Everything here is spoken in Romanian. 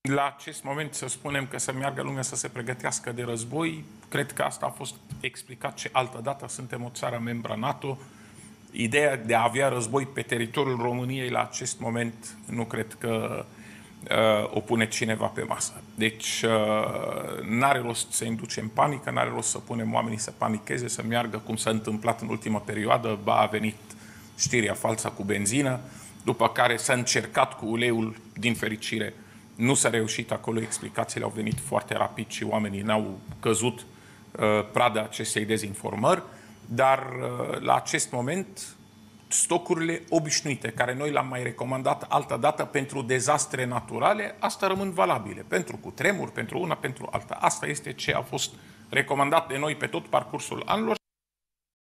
La acest moment să spunem că să meargă lumea să se pregătească de război, cred că asta a fost explicat și altă dată. Suntem o țară membră NATO. Ideea de a avea război pe teritoriul României la acest moment nu cred că o pune cineva pe masă. Deci n-are rost să inducem panică, n-are rost să punem oamenii să panicheze, să meargă cum s-a întâmplat în ultima perioadă. Ba, a venit știrea falsă cu benzină, după care s-a încercat cu uleiul, din fericire. Nu s-a reușit acolo, explicațiile au venit foarte rapid și oamenii n-au căzut prada acestei dezinformări, dar la acest moment stocurile obișnuite, care noi le-am mai recomandat altă dată pentru dezastre naturale, asta rămân valabile, pentru cutremur, pentru una, pentru alta. Asta este ce a fost recomandat de noi pe tot parcursul anilor.